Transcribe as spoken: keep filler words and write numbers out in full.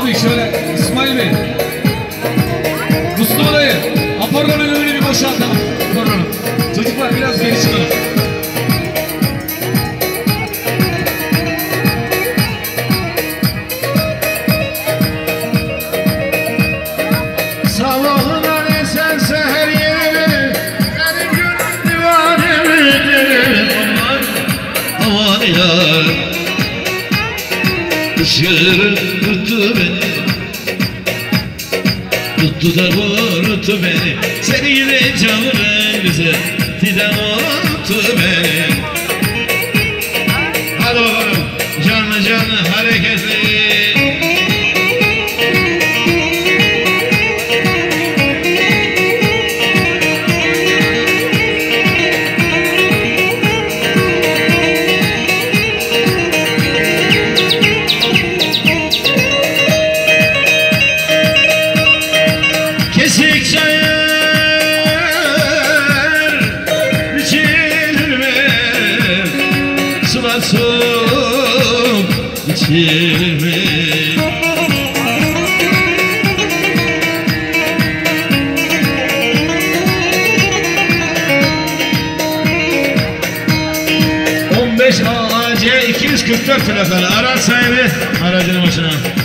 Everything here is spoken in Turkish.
Şöyle İsmail Bey, Mustafa dayı, aporganın önünü bir boşaltalım. Aporganı. Çocuklar biraz geri çıkalım. Sabahına esense her yeri, benim gönlüm divanemidir. Aman, aman yar, ışığın tuttu beni, tuttu da vurdu beni. Seni gibi canım elbise, fidan oldu beni. Hadi bakalım, canlı canlı hareketli. Kesik çayır içilmez, sular soğuk içilmez. on beş A C iki yüz kırk dört plakalı araç sahibi aracının başına.